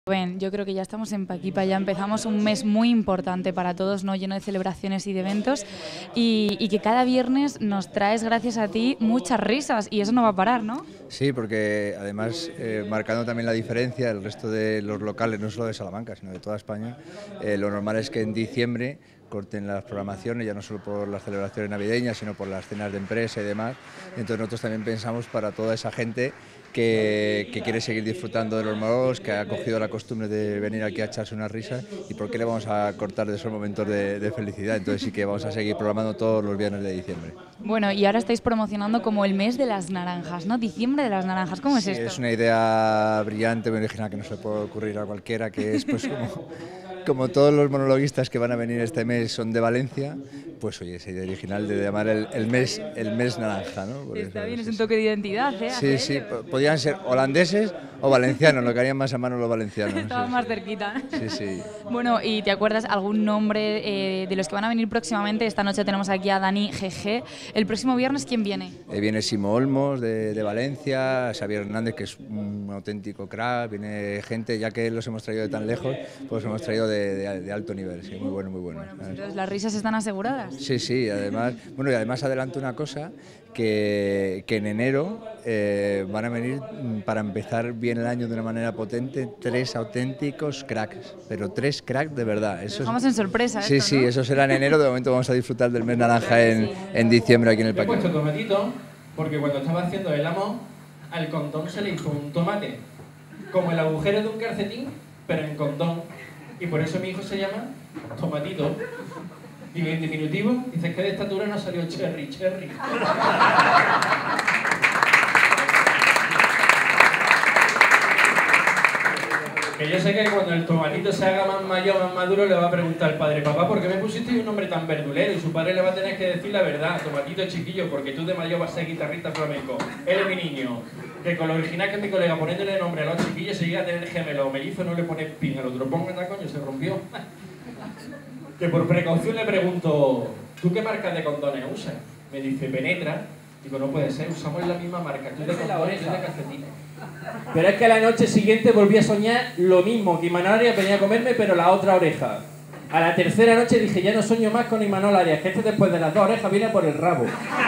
Rubén, yo creo que ya estamos en Paquipa, ya empezamos un mes muy importante para todos, ¿no? Lleno de celebraciones y de eventos y que cada viernes nos traes, gracias a ti, muchas risas y eso no va a parar, ¿no? Sí, porque además, marcando también la diferencia, el resto de los locales, no solo de Salamanca, sino de toda España, lo normal es que en diciembre corten las programaciones, ya no solo por las celebraciones navideñas, sino por las cenas de empresa y demás. Entonces nosotros también pensamos para toda esa gente que quiere seguir disfrutando de los monólogos, que ha cogido la costumbre de venir aquí a echarse unas risas, y por qué le vamos a cortar de esos momentos de felicidad. Entonces sí que vamos a seguir programando todos los viernes de diciembre. Bueno, y ahora estáis promocionando como el mes de las naranjas, ¿no? Diciembre de las naranjas, ¿cómo es esto? Es una idea brillante, muy original, que no se le puede ocurrir a cualquiera, que es pues como todos los monologuistas que van a venir este mes son de Valencia, pues oye, esa idea original de llamar el mes naranja, ¿no? Por Está eso, bien, es un sí. toque de identidad, ¿eh? Sí, sí, podían ser holandeses o valencianos, lo que harían más a mano los valencianos. Estaba Sí, más sí. cerquita. Sí, sí. Bueno, ¿y te acuerdas algún nombre de los que van a venir próximamente? Esta noche tenemos aquí a Dani GG. El próximo viernes, ¿quién viene? Viene Simo Olmos de Valencia, Xavier Hernández, que es un auténtico crack, viene gente, ya que los hemos traído de tan lejos, pues los hemos traído de alto nivel, sí, muy bueno, muy bueno. Bueno, pues entonces las risas están aseguradas. Sí, sí, además, bueno, y además adelanto una cosa, que en enero van a venir, para empezar bien el año de una manera potente, 3 auténticos cracks, pero 3 cracks de verdad. Lo dejamos en sorpresa. Sí, esto, sí, ¿no? eso será en enero. De momento vamos a disfrutar del mes naranja en diciembre aquí en el Yo he Paquete. puesto tomatito porque cuando estaba haciendo el amo, al condón se le hizo un tomate, como el agujero de un calcetín, pero en condón. Y por eso mi hijo se llama Tomatito. Y en diminutivo, dices que de estatura no salió Cherry. Que yo sé que cuando el tomatito se haga más mayor, más maduro, le va a preguntar al padre: papá, ¿por qué me pusiste un nombre tan verdulero? Y su padre le va a tener que decir la verdad: tomatito chiquillo, porque tú de mayor vas a ser guitarrista flamenco. Él es mi niño. Que con lo original que es mi colega, poniéndole nombre a los chiquillos, se llega a tener gemelo o mellizo, no le pone pin al otro. Ponga, coño, se rompió. Que por precaución le pregunto: ¿tú qué marca de condones usas? Me dice: Penetra. Digo: no puede ser, usamos la misma marca. Tú de condones, yo de calcetines. Pero es que la noche siguiente volví a soñar lo mismo, que Imanol Arias venía a comerme, pero la otra oreja. A la tercera noche dije: ya no sueño más con Imanol Arias, que este después de las 2 orejas viene por el rabo.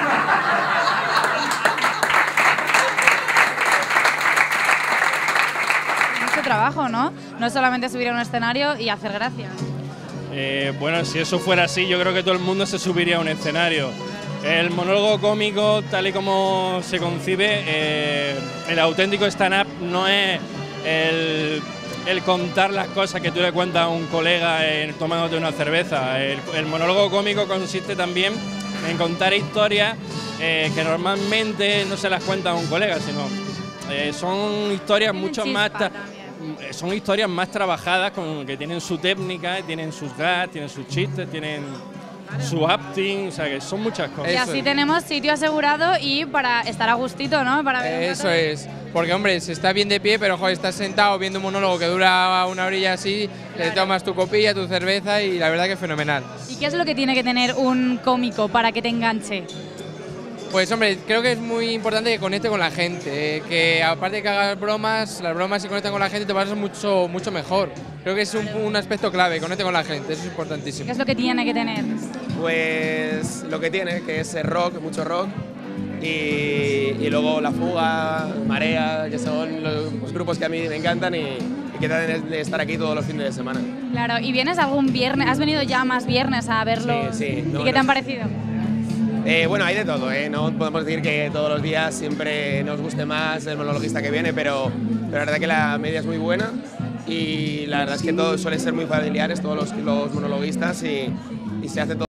Mucho trabajo, ¿no? No solamente subir a un escenario y hacer gracia. Bueno, si eso fuera así, yo creo que todo el mundo se subiría a un escenario. El monólogo cómico, tal y como se concibe, el auténtico stand-up no es el contar las cosas que tú le cuentas a un colega tomándote una cerveza. El monólogo cómico consiste también en contar historias que normalmente no se las cuenta a un colega, sino son historias mucho más... Son historias más trabajadas, que tienen su técnica, tienen sus gags, tienen sus chistes, tienen su acting, o sea que son muchas cosas. Y así tenemos sitio asegurado y para estar a gustito, ¿no? Para ver Eso es, porque hombre, se está bien de pie, pero joder, estás sentado viendo un monólogo que dura una orilla así, claro. Te tomas tu copilla, tu cerveza y la verdad que es fenomenal. ¿Y qué es lo que tiene que tener un cómico para que te enganche? Pues hombre, creo que es muy importante que conecte con la gente, que aparte de que hagas bromas, las bromas si conectan con la gente te pasas mucho mejor. Creo que es un aspecto clave, conecte con la gente, eso es importantísimo. ¿Qué es lo que tiene que tener? Pues lo que tiene, que es rock, mucho rock, y luego La Fuga, Marea, que son los grupos que a mí me encantan y que tratan de estar aquí todos los fines de semana. Claro, ¿y vienes algún viernes? ¿Has venido ya más viernes a verlo? Sí. ¿Y qué te han parecido? Bueno, hay de todo, no podemos decir que todos los días siempre nos guste más el monologuista que viene, pero la verdad que la media es muy buena y la verdad es que todos suelen ser muy familiares, todos los monologuistas y se hace todo.